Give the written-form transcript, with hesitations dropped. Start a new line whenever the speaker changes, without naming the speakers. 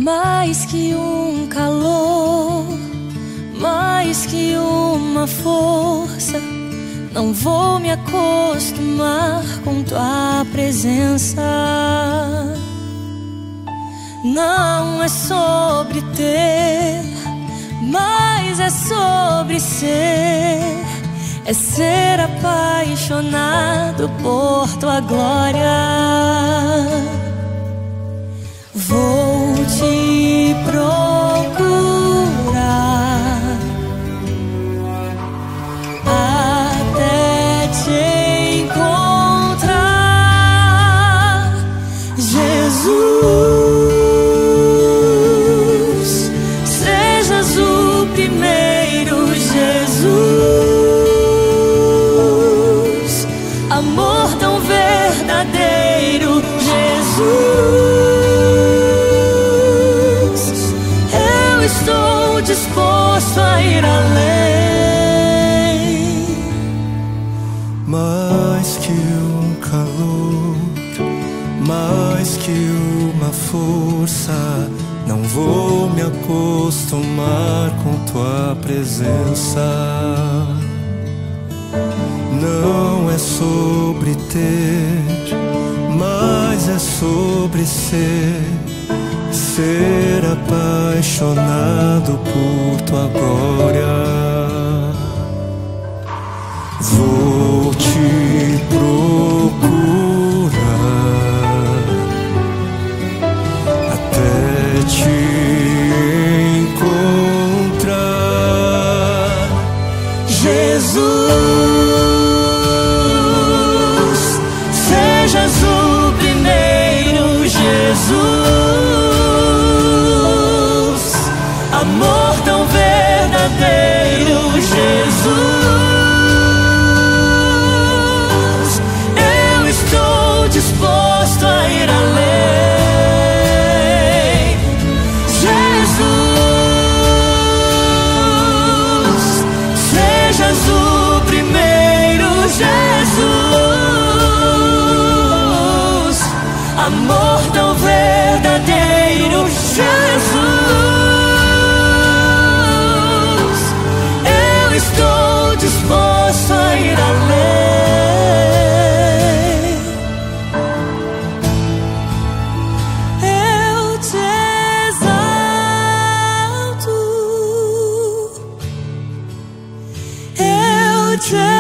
mais que um calor, mais que uma força. Não vou me acostumar com tua presença. Não é sobre ter, mas é sobre ser. É ser apaixonado por tua glória. Vou te procurar até te encontrar, Jesus. Sejas o primeiro, Jesus. Amor tão verdadeiro, Jesus. Eu estou disposto a ir além.
Mais que um calor, mais que uma força. Não vou me acostumar com tua presença. Não é sobre ter, mas é sobre ser. Ser apaixonado por tua glória. Vou te procurar até te encontrar,
Jesus. Sejas o primeiro, Jesus. Amor tão verdadeiro, Jesus. Eu estou disposto a ir além, Jesus. Sejas o primeiro, Jesus. Amor tão verdadeiro, Jesus. Eu estou disposto a ir além. Eu te exalto, eu te